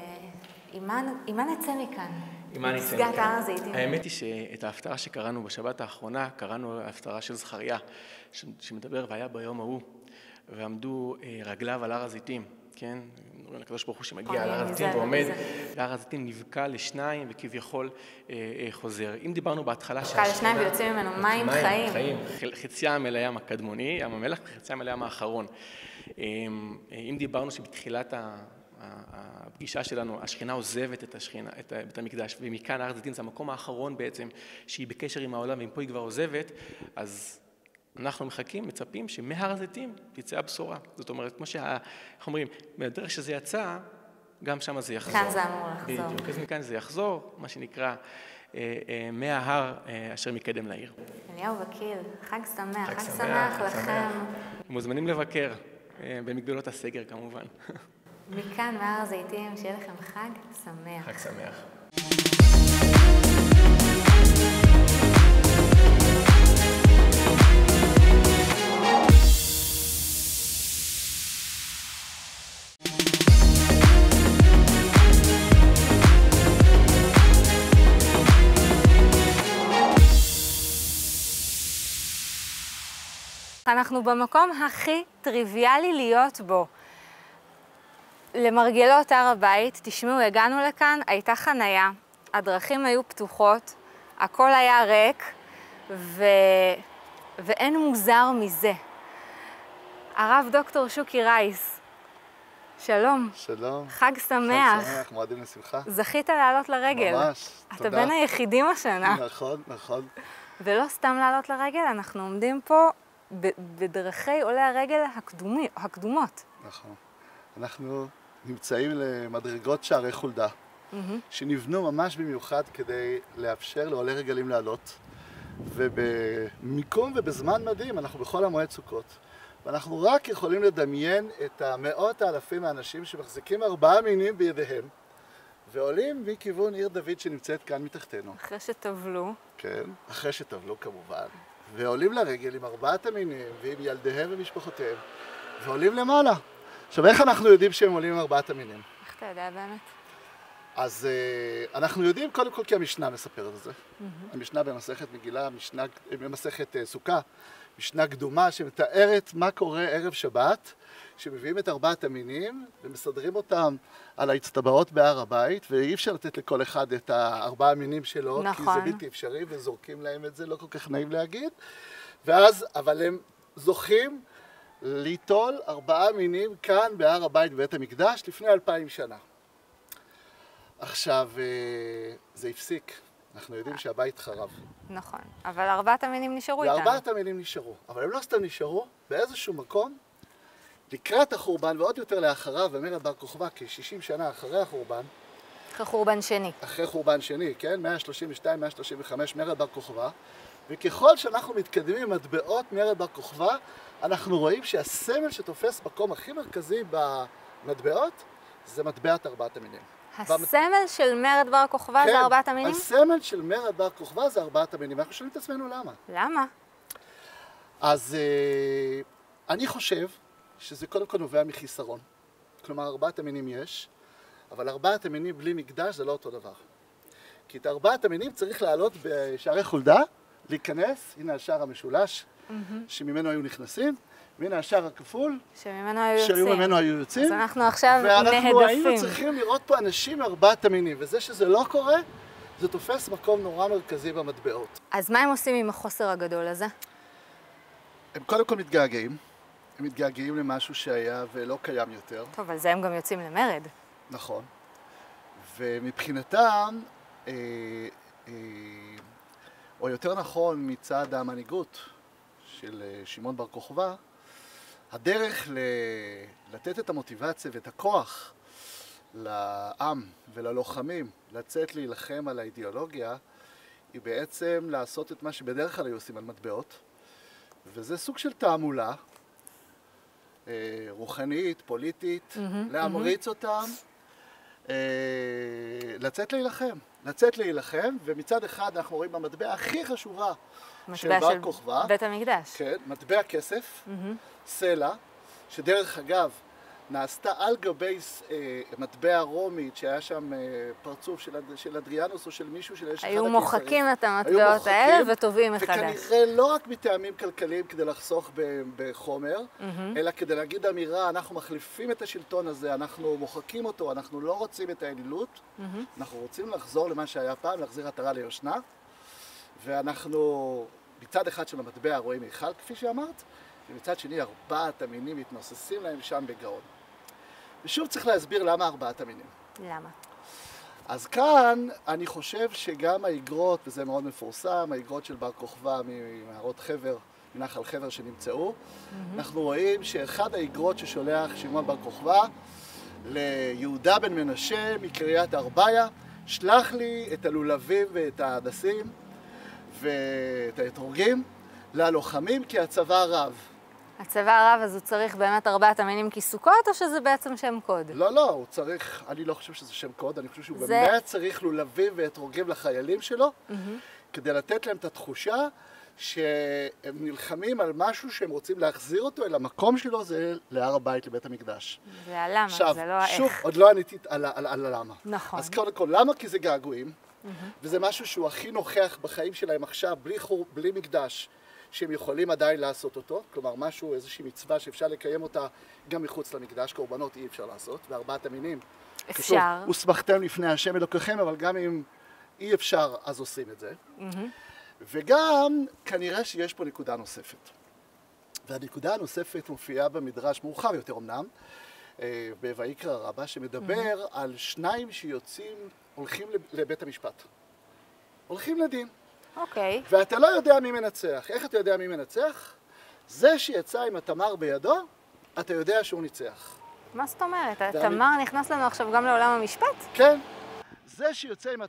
עם מה נצא מכאן? פסגת הר הזיתים. האמת היא שאת ההפטרה שקראנו בשבת האחרונה, קראנו ההפטרה של זכריה, שמדבר והיה ביום ההוא, ועמדו רגליו על הר הזיתים. כן, הקדוש ברוך הוא שמגיע על הר הזיתים ועומד, והר הזיתים נבקע לשניים וכביכול חוזר. אם דיברנו בהתחלה נבקע לשניים ויוצאים ממנו מים חיים. חציים אל הים הקדמוני, ים המלח, וחציים אל הים האחרון. אם דיברנו שבתחילת הפגישה שלנו, השכינה עוזבת את בית המקדש, ומכאן הר הזיתים זה המקום האחרון בעצם שהיא בקשר עם העולם, ואם פה היא כבר עוזבת, אז אנחנו מחכים, מצפים שמהר הזיתים תצא הבשורה. זאת אומרת, כמו איך אומרים, בדרך שזה יצא, גם שם זה יחזור. כאן זה אמור לחזור. בדיוק, אז מכאן זה יחזור, מה שנקרא, מההר אשר מקדם לעיר. אליהו וקיל, חג שמח, חג שמח לכם. מוזמנים לבקר, במגבלות הסגר כמובן. מכאן מהר הזיתים, שיהיה לכם חג שמח. חג שמח. אנחנו במקום הכי טריוויאלי להיות בו. למרגלות הר הבית, תשמעו, הגענו לכאן, הייתה חנייה, הדרכים היו פתוחות, הכל היה ריק, ואין מוזר מזה. הרב דוקטור שוקי רייס, שלום. שלום. חג שמח. חג שמח, מועדים לשמחה. זכית לעלות לרגל. ממש, תודה. אתה בין היחידים השנה. נכון, נכון. ולא סתם לעלות לרגל, אנחנו עומדים פה בדרכי עולי הרגל הקדומות. נכון. אנחנו נמצאים למדרגות שערי חולדה, שנבנו ממש במיוחד כדי לאפשר לעולי רגלים לעלות, ובמיקום ובזמן מדהים, אנחנו בכל המועד סוכות. ואנחנו רק יכולים לדמיין את המאות האלפים האנשים שמחזיקים 4 מינים בידיהם, ועולים מכיוון עיר דוד שנמצאת כאן מתחתנו. אחרי שטבלו. כן, אחרי שטבלו כמובן. ועולים לרגל עם 4 המינים ועם ילדיהם ומשפחותיהם, ועולים למעלה. עכשיו, איך אנחנו יודעים שהם עולים עם 4 המינים? איך אתה יודע באמת? אז אנחנו יודעים קודם כל כי המשנה מספרת את זה. המשנה במסכת מגילה, במסכת סוכה, משנה קדומה שמתארת מה קורה ערב שבת, שמביאים את 4 המינים ומסדרים אותם על ההצטבעות בהר הבית, ואי אפשר לתת לכל אחד את 4 המינים שלו, נכון. כי זה בלתי אפשרי וזורקים להם את זה, לא כל כך נעים להגיד. ואז, אבל הם זוכים ליטול 4 מינים כאן בהר הבית בבית המקדש לפני 2000 שנה. עכשיו, זה הפסיק. אנחנו יודעים שהבית חרב. נכון, אבל 4 המינים נשארו איתנו. ו4 המינים נשארו, אבל הם לא סתם נשארו, באיזשהו מקום, לקראת החורבן ועוד יותר לאחריו, במרד בר כוכבא, כ-60 שנה אחרי החורבן, אחרי חורבן שני. אחרי חורבן שני, כן? 132, 135, מרד בר כוכבא. וככל שאנחנו מתקדמים עם מטבעות מרד בר כוכבא, אנחנו רואים שהסמל שתופס מקום הכי מרכזי במטבעות, זה מטבעת ארבעת המינים. הסמל של מרד בר כוכבא זה ארבעת המינים? הסמל של מרד בר כוכבא זה ארבעת המינים. ואנחנו שואלים את עצמנו למה. למה? אז אני חושב שזה קודם כל נובע מחיסרון. כלומר, ארבעת המינים יש, אבל ארבעת המינים בלי מקדש זה לא אותו דבר. כי את ארבעת המינים צריך לעלות בשערי חולדה, להיכנס, הנה השער המשולש, שממנו היו נכנסים, והנה השער הכפול, שממנו היו יוצאים. אז אנחנו עכשיו נהדפים. ואנחנו היינו צריכים לראות פה אנשים מארבעת המינים, וזה שזה לא קורה, זה תופס מקום נורא מרכזי במטבעות. אז מה הם עושים עם החוסר הגדול הזה? הם קודם כל מתגעגעים. הם מתגעגעים למשהו שהיה ולא קיים יותר. טוב, על זה הם גם יוצאים למרד. נכון. ומבחינתם, או יותר נכון מצד המנהיגות של שמעון בר כוכבא, הדרך לתת את המוטיבציה ואת הכוח לעם וללוחמים לצאת להילחם על האידיאולוגיה, היא בעצם לעשות את מה שבדרך כלל היו עושים על מטבעות, וזה סוג של תעמולה, רוחנית, פוליטית, להמריץ אותם, לצאת להילחם, ומצד אחד אנחנו רואים במטבע הכי חשובה של בר כוכבא, בית המקדש. כן, מטבע כסף, סלע, שדרך אגב נעשתה על גבי מטבע רומית, שהיה שם פרצוף של אדריאנוס או של מישהו של אחד היו מוחקים את המטבעות האלה וטובים מחדש. וכנראה לא רק מטעמים כלכליים כדי לחסוך בחומר, אלא כדי להגיד אמירה, אנחנו מחליפים את השלטון הזה, אנחנו מוחקים אותו, אנחנו לא רוצים את האלילות, אנחנו רוצים לחזור למה שהיה פעם, להחזיר עטרה ליושנה, ואנחנו מצד אחד של המטבע רואים היכל, כפי שאמרת, ומצד שני ארבעת המינים מתנוססים להם שם בגאון. ושוב צריך להסביר למה ארבעת המינים. למה? אז כאן אני חושב שגם האיגרות, וזה מאוד מפורסם, האיגרות של בר כוכבא ממערות חבר, מנחל חבר שנמצאו, אנחנו רואים שאחד האיגרות ששולח שמעון בר כוכבא ליהודה בן מנשה מקריית ארבעיה, שלח לי את הלולבים ואת ההדסים ואת האתרוגים ללוחמים כי הצבא רב. הצבא רב, אז הוא צריך באמת ארבעת המינים כסוכות, או שזה בעצם שם קוד? לא, הוא צריך, אני לא חושב שזה שם קוד, אני חושב שהוא באמת צריך לולבים ואתרוגים לחיילים שלו, כדי לתת להם את התחושה שהם נלחמים על משהו שהם רוצים להחזיר אותו אל המקום שלו, זה להר הבית, לבית המקדש. זה הלמה, זה לא האיך. שוב, עוד לא עניתי על הלמה. נכון. אז קודם כל, למה? כי זה געגועים, וזה משהו שהוא הכי נוכח בחיים שלהם עכשיו, בלי מקדש. שהם יכולים עדיין לעשות אותו, כלומר משהו, איזושהי מצווה שאפשר לקיים אותה גם מחוץ למקדש, קורבנות אי אפשר לעשות, וארבעת המינים. אפשר. ושמחתם לפני השם אלוקיכם, אבל גם אם אי אפשר, אז עושים את זה. וגם כנראה שיש פה נקודה נוספת. והנקודה הנוספת מופיעה במדרש מאוחר יותר אמנם, בויקרא רבה, שמדבר על שניים שיוצאים, הולכים לבית המשפט. הולכים לדין. אוקיי. ואתה לא יודע מי מנצח. איך אתה יודע מי מנצח? זה שיצא עם התמר בידו, אתה יודע שהוא ניצח. מה זאת אומרת? התמר נכנס לנו עכשיו גם לעולם המשפט? כן. זה שיוצא עם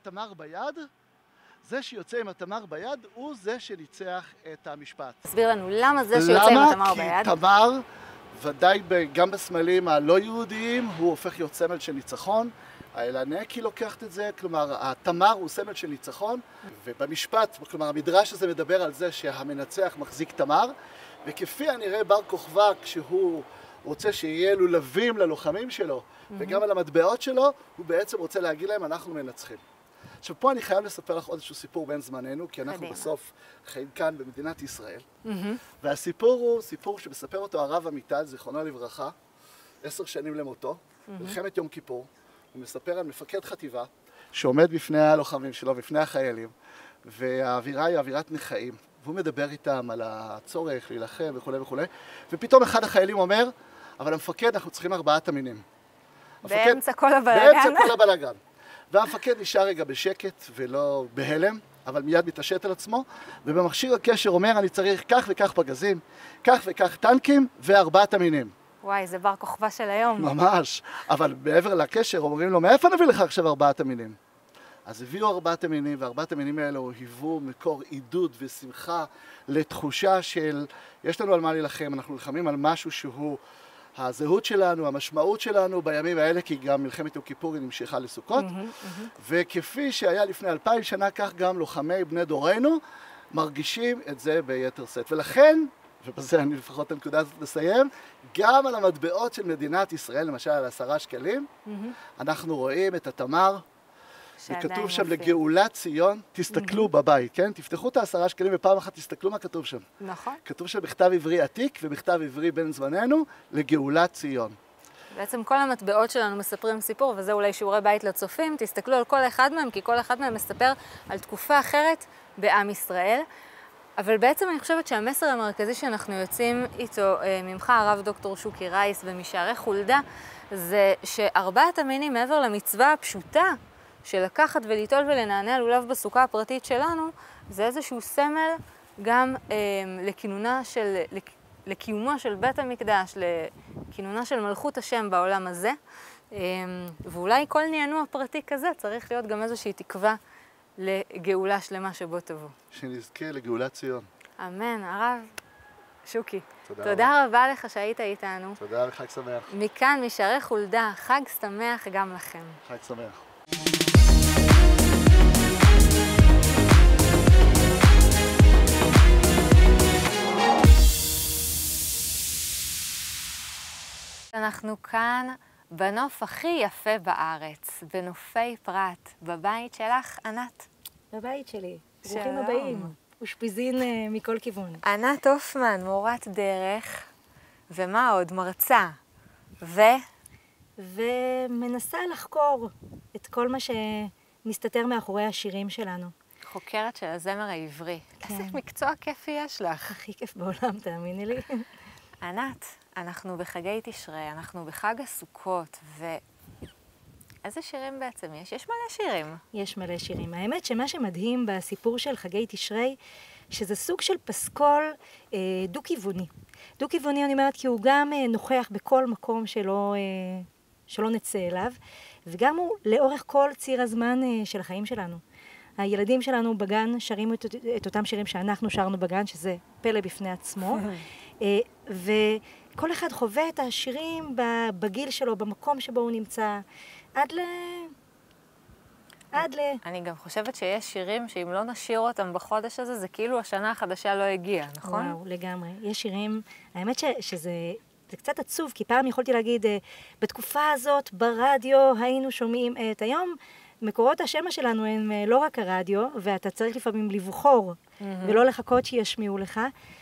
התמר ביד, הוא זה שניצח את המשפט. תסביר לנו למה זה שיוצא עם התמר ביד? למה? כי תמר, ודאי גם בסמלים הלא יהודיים, הוא הופך להיות סמל של ניצחון. האלנקי לוקחת את זה, כלומר, התמר הוא סמל של ניצחון, ובמשפט, כלומר, המדרש הזה מדבר על זה שהמנצח מחזיק תמר, וכפי הנראה בר כוכבא, כשהוא רוצה שיהיה לולבים ללוחמים שלו, וגם על המטבעות שלו, הוא בעצם רוצה להגיד להם, אנחנו מנצחים. עכשיו, פה אני חייב לספר לך עוד איזשהו סיפור בין זמננו, כי אנחנו בסוף חיים כאן במדינת ישראל, והסיפור הוא סיפור שמספר אותו הרב עמיטל, זיכרונו לברכה, 10 שנים למותו, מלחמת יום כיפור. הוא מספר על מפקד חטיבה שעומד בפני הלוחמים שלו, בפני החיילים, והאווירה היא אווירת נכאים, והוא מדבר איתם על הצורך להילחם וכו' וכו', ופתאום אחד החיילים אומר, אבל המפקד, אנחנו צריכים ארבעת המינים. באמצע כל הבלגן. והמפקד נשאר רגע בשקט ולא בהלם, אבל מיד מתעשת על עצמו, ובמכשיר הקשר אומר, אני צריך כך וכך פגזים, כך וכך טנקים וארבעת המינים. וואי, זה בר כוכבא של היום. ממש. אבל מעבר לקשר, אומרים לו, מאיפה נביא לך עכשיו 4 המינים? אז הביאו 4 המינים, ו4 המינים האלו היוו מקור עידוד ושמחה לתחושה של, יש לנו על מה להילחם, אנחנו נלחמים על משהו שהוא הזהות שלנו, המשמעות שלנו בימים האלה, כי גם מלחמת יום כיפור היא נמשכה לסוכות, וכפי שהיה לפני 2000 שנה, כך גם לוחמי בני דורנו מרגישים את זה ביתר שאת. ולכן, ובזה אני לפחות הנקודה הזאת לסיים, גם על המטבעות של מדינת ישראל, למשל על 10 שקלים, אנחנו רואים את התמר, וכתוב שם לגאולת ציון, תסתכלו בבית, כן? תפתחו את 10 שקלים ופעם אחת תסתכלו מה כתוב שם. נכון. כתוב שם בכתב עברי עתיק ובכתב עברי בן זמננו, לגאולת ציון. בעצם כל המטבעות שלנו מספרים סיפור, וזה אולי שיעורי בית לצופים, תסתכלו על כל אחד מהם, כי כל אחד מהם מספר על תקופה אחרת בעם ישראל. אבל בעצם אני חושבת שהמסר המרכזי שאנחנו יוצאים איתו ממך, הרב דוקטור שוקי רייס, ומשערי חולדה, זה ש4 המינים מעבר למצווה הפשוטה, של לקחת וליטול ולנענע לולב בסוכה הפרטית שלנו, זה איזשהו סמל גם לקיומו של בית המקדש, לכינונה של מלכות השם בעולם הזה. ואולי כל נענוע פרטי כזה צריך להיות גם איזושהי תקווה לגאולה שלמה שבו תבוא. שנזכה לגאולת ציון. אמן. הרב שוקי, תודה רבה לך שהיית איתנו. תודה וחג שמח. מכאן, משערי חולדה, חג שמח גם לכם. חג שמח. אנחנו כאן בנוף הכי יפה בארץ, בנופי פרת, בבית שלך, ענת. בבית שלי. ברוכים הבאים. אושפיזין מכל כיוון. ענת הופמן, מורת דרך, ומה עוד? מרצה. ומנסה לחקור את כל מה שמסתתר מאחורי השירים שלנו. חוקרת של הזמר העברי. כן. איזה מקצוע כיפי יש לך. הכי כיף בעולם, תאמיני לי. ענת, אנחנו בחגי תשרי, אנחנו בחג הסוכות, איזה שירים בעצם יש? יש מלא שירים. יש מלא שירים. האמת שמה שמדהים בסיפור של חגי תשרי, שזה סוג של פסקול דו-כיווני. דו-כיווני אני אומרת כי הוא גם נוכח בכל מקום שלא נצא אליו, וגם הוא לאורך כל ציר הזמן של החיים שלנו. הילדים שלנו בגן שרים את אותם שירים שאנחנו שרנו בגן, שזה פלא בפני עצמו, וכל אחד חווה את השירים בגיל שלו, במקום שבו הוא נמצא, עד ל... אני גם חושבת שיש שירים שאם לא נשיר אותם בחודש הזה, זה כאילו השנה החדשה לא הגיעה, נכון? וואו, לגמרי. יש שירים, האמת שזה קצת עצוב, כי פעם יכולתי להגיד, בתקופה הזאת ברדיו היינו שומעים את היום, מקורות השמע שלנו הם לא רק הרדיו, ואתה צריך לפעמים לבחור, ולא לחכות שישמיעו לך,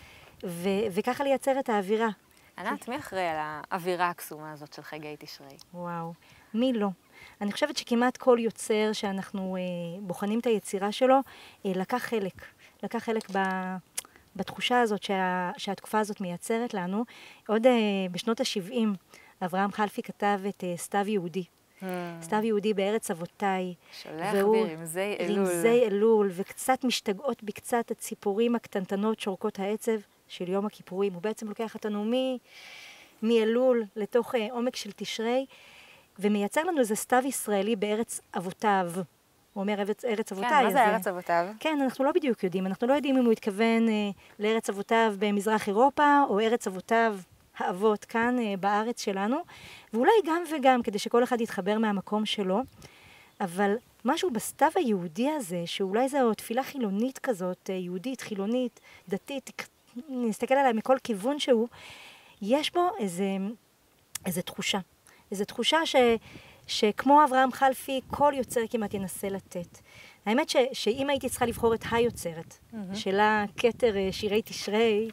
וככה לייצר את האווירה. ענת, מי אחראי על האווירה הקסומה הזאת של חגי תשרי? וואו, מי לא? אני חושבת שכמעט כל יוצר שאנחנו בוחנים את היצירה שלו, לקח חלק בתחושה הזאת שהתקופה הזאת מייצרת לנו. עוד בשנות ה-70, אברהם חלפי כתב את סתיו יהודי. סתיו יהודי בארץ אבותיי. שולח ברמזי אלול. רמזי אלול, וקצת משתגעות בקצת הציפורים הקטנטנות שורקות העצב של יום הכיפורים. הוא בעצם לוקח אותנו מאלול לתוך עומק של תשרי, ומייצר לנו איזה סתיו ישראלי בארץ אבותיו. הוא אומר ארץ אבותיי. כן, מה זה ארץ אבותיו? כן, אנחנו לא בדיוק יודעים. אנחנו לא יודעים אם הוא התכוון לארץ אבותיו במזרח אירופה, או ארץ אבותיו האבות כאן בארץ שלנו. ואולי גם וגם, כדי שכל אחד יתחבר מהמקום שלו. אבל משהו בסתיו היהודי הזה, שאולי זו תפילה חילונית כזאת, יהודית, חילונית, דתית, נסתכל עליה מכל כיוון שהוא, יש בו איזה תחושה. איזו תחושה שכמו אברהם חלפי, כל יוצר כמעט ינסה לתת. האמת שאם הייתי צריכה לבחור את היוצרת, שלה כתר שירי תשרי,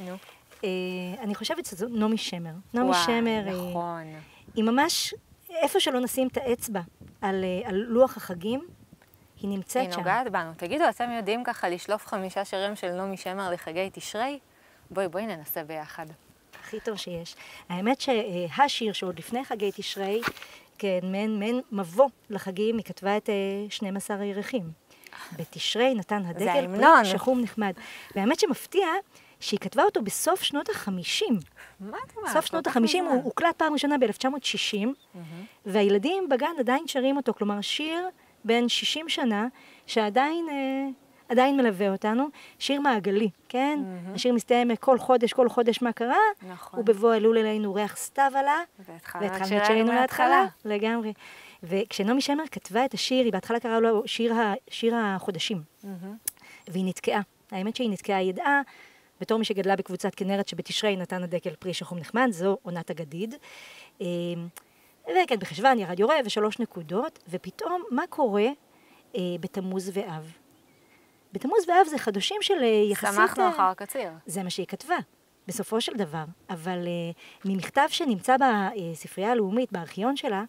אני חושבת שזו נעמי שמר. נעמי שמר, נכון. היא ממש, איפה שלא נשים את האצבע על לוח החגים, היא נמצאת שם. היא נוגעת בנו. תגידו, אתם יודעים ככה לשלוף 5 שירים של נעמי שמר לחגי תשרי? בואי ננסה ביחד. הכי טוב שיש. האמת שהשיר שעוד לפני חגי תשרי, כן, מעין מבוא לחגים, היא כתבה את 12 הירחים. בתשרי נתן הדגל פרי שחום נחמד. והאמת שמפתיע שהיא כתבה אותו בסוף שנות ה-50. מה את אומרת? סוף שנות ה-50, הוא הוקלט פעם ראשונה ב-1960, והילדים בגן עדיין שרים אותו, כלומר שיר בן 60 שנה, שעדיין עדיין מלווה אותנו, שיר מעגלי, כן? השיר מסתיים כל חודש מה קרה, נכון. ובבוא אלול אלינו ריח סתיו עלה, והתחלנו את והתחלנו את שירנו להתחלה, לגמרי. וכשנעמי שמר כתבה את השיר, היא בהתחלה קראה לו שיר החודשים, והיא נתקעה. האמת שהיא נתקעה, היא ידעה, בתור מי שגדלה בקבוצת כנרת שבתשרי נתן הדקל פרי שחום נחמד, זו עונת הגדיד. וכן, בחשבן ירד יורה ו3 נקודות, ופתאום מה קורה בתמוז ואב? בתמוז ואב זה חדשים של יחסית... שמחנו אחר קציר. זה מה שהיא כתבה, בסופו של דבר. אבל ממכתב שנמצא בספרייה הלאומית, בארכיון שלה,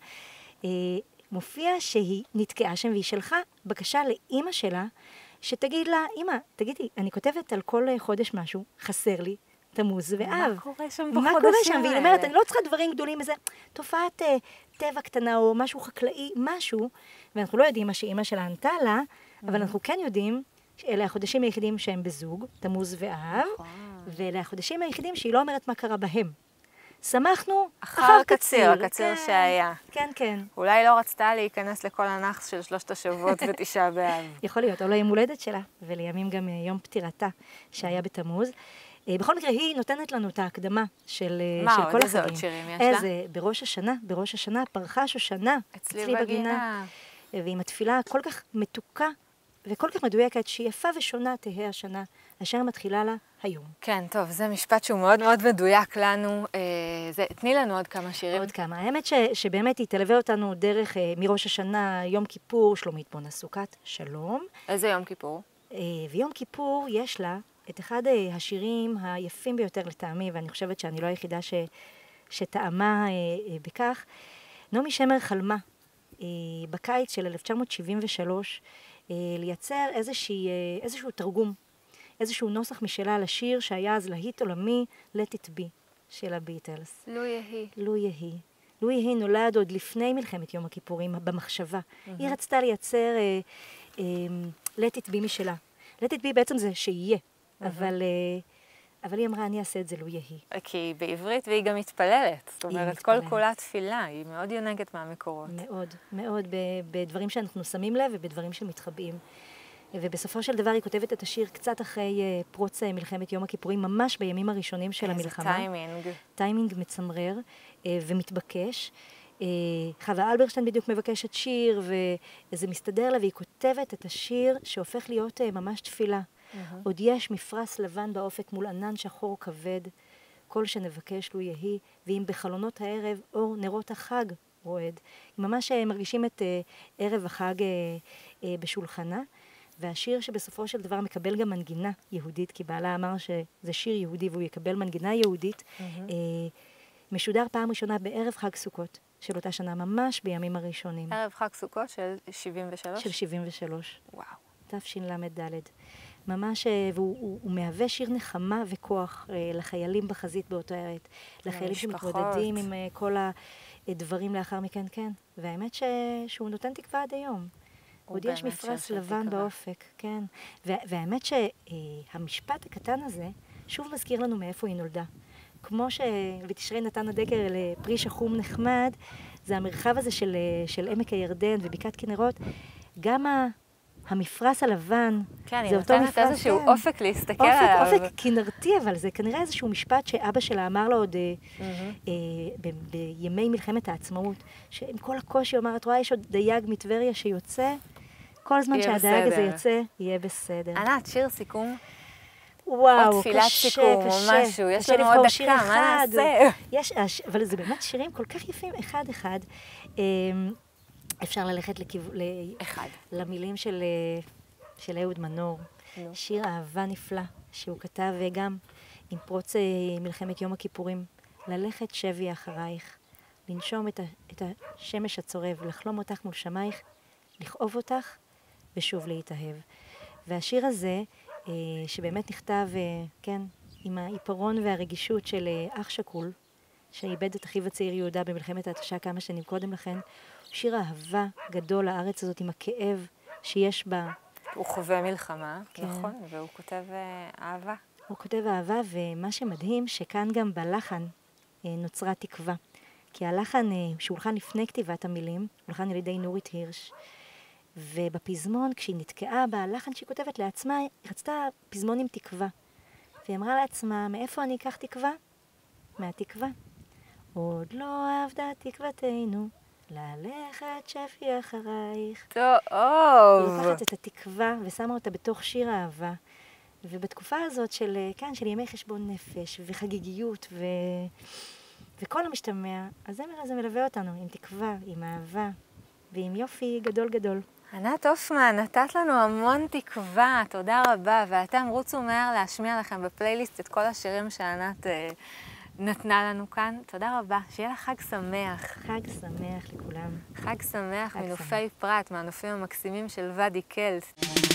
מופיע שהיא נתקעה שם והיא שלחה בקשה לאימא שלה, שתגיד לה, אמא, תגידי, אני כותבת על כל חודש משהו, חסר לי, תמוז ואב. מה קורה שם בחודשים האלה? מה קורה שם? והיא אומרת, אני לא צריכה דברים גדולים איזה תופעת טבע קטנה או משהו חקלאי, משהו, ואנחנו לא יודעים מה שאימא שלה ענתה לה, אבל אנחנו כן יודעים שאלה החודשים היחידים שהם בזוג, תמוז ואב, ואלה החודשים היחידים שהיא לא אומרת מה קרה בהם. שמחנו אחר קציר, הקציר שהיה. כן, כן. אולי לא רצתה להיכנס לכל הנחס של 3 השבועות ו9 באב. יכול להיות, או ליום הולדת שלה, ולימים גם יום פטירתה שהיה בתמוז. בכל מקרה, היא נותנת לנו את ההקדמה של כל החגים. מה עוד? איזה עוד שירים יש לה? איזה, בראש השנה, פרחה שושנה, אצלי בגינה. ועם התפילה כל כך מתוקה וכל כך מדויקת, שהיא יפה ושונה תהא השנה, אשר מתחילה לה היום. כן, טוב, זה משפט שהוא מאוד מאוד מדויק לנו. תני לנו עוד כמה שירים. עוד כמה. האמת שבאמת היא תלווה אותנו דרך מראש השנה, יום כיפור, שלומית בונה סוכת, שלום. איזה יום כיפור? ויום כיפור יש לה את אחד השירים היפים ביותר לטעמי, ואני חושבת שאני לא היחידה שטעמה בכך. נעמי שמר חלמה בקיץ של 1973 לייצר איזשהו תרגום, איזשהו נוסח משלה לשיר שהיה אז להיט עולמי, Let It Be, של הביטלס. לו יהי. לו יהי. לו יהי נולד עוד לפני מלחמת יום הכיפורים, במחשבה. היא רצתה לייצר Let It Be משלה. Let It Be בעצם זה שיהיה, אבל היא אמרה, אני אעשה את זה לו יהי. כי היא בעברית והיא גם מתפללת. זאת אומרת, כל כולה תפילה, היא מאוד יונקת מהמקורות. מאוד, מאוד, בדברים שאנחנו שמים לב ובדברים שמתחבאים. ובסופו של דבר היא כותבת את השיר קצת אחרי פרוץ מלחמת יום הכיפורים, ממש בימים הראשונים של המלחמה. איזה טיימינג. טיימינג מצמרר ומתבקש. חווה אלברשטיין בדיוק מבקשת שיר, וזה מסתדר לה, והיא כותבת את השיר שהופך להיות ממש תפילה. עוד יש מפרס לבן באופק מול ענן שחור כבד, כל שנבקש לו יהי, ואם בחלונות הערב אור נרות החג רועד. ממש מרגישים את ערב החג בשולחנה, והשיר שבסופו של דבר מקבל גם מנגינה יהודית, כי בעלה אמר שזה שיר יהודי והוא יקבל מנגינה יהודית, משודר פעם ראשונה בערב חג סוכות של אותה שנה, ממש בימים הראשונים. ערב חג סוכות של 73? של 73. וואו. תשל"ד. ממש, והוא מהווה שיר נחמה וכוח לחיילים בחזית באותו עת, לחיילים שמתמודדים עם כל הדברים לאחר מכן, כן. והאמת שהוא נותן תקווה עד היום. עוד יש מפרס לבן באופק, כן. והאמת שהמשפט הקטן הזה שוב מזכיר לנו מאיפה היא נולדה. כמו שבתשרי נתן הדקל לפרי שחום נחמד, זה המרחב הזה של עמק הירדן ובקעת כנרות, גם המפרס הלבן, כן, זה אותו מפרס, איזשהו אופק להסתכל עליו. אופק כנרתי, אבל זה כנראה איזשהו משפט שאבא שלה אמר לו עוד בימי מלחמת העצמאות, שעם כל הקושי, הוא אמר, את רואה, יש עוד דייג מטבריה שיוצא, כל הזמן שהדייג הזה יוצא, יהיה בסדר. ענת, שיר סיכום? וואו, תפילת סיכום או משהו, יש לנו עוד דקה, מה נעשה? אבל זה באמת שירים כל כך יפים, אחד. אפשר ללכת למילים של אהוד מנור, שיר אהבה נפלא, שהוא כתב גם עם פרוץ מלחמת יום הכיפורים, ללכת שבי אחרייך, לנשום את השמש הצורב, לחלום אותך מול שמייך, לכאוב אותך ושוב להתאהב. והשיר הזה, שבאמת נכתב, כן, עם העיפרון והרגישות של אח שכול, שאיבד את אחיו הצעיר יהודה במלחמת ההתשה כמה שנים קודם לכן, שיר אהבה גדול לארץ הזאת עם הכאב שיש בה. הוא חווה מלחמה, נכון, והוא כותב אהבה. הוא כותב אהבה, ומה שמדהים שכאן גם בלחן נוצרה תקווה. כי הלחן שהולחן לפני כתיבת המילים, הולחן על ידי נורית הירש, ובפזמון, כשהיא נתקעה בלחן שהיא כותבת לעצמה, היא רצתה פזמון עם תקווה. והיא אמרה לעצמה, מאיפה אני אקח תקווה? מהתקווה. עוד לא עבדה תקוותנו, ללכת שפי אחרייך. טוב. היא לוקחת את התקווה ושמה אותה בתוך שיר אהבה. ובתקופה הזאת של, כאן, של ימי חשבון נפש וחגיגיות וכל המשתמע, הזמר הזה מלווה אותנו עם תקווה, עם אהבה ועם יופי גדול גדול. ענת הופמן, נתת לנו המון תקווה, תודה רבה, ואתם רוצו מהר להשמיע לכם בפלייליסט את כל השירים שענת נתנה לנו כאן. תודה רבה, שיהיה לך חג שמח. חג שמח לכולם. חג שמח מנופי פרת, מהנופים המקסימים של ואדי קלט.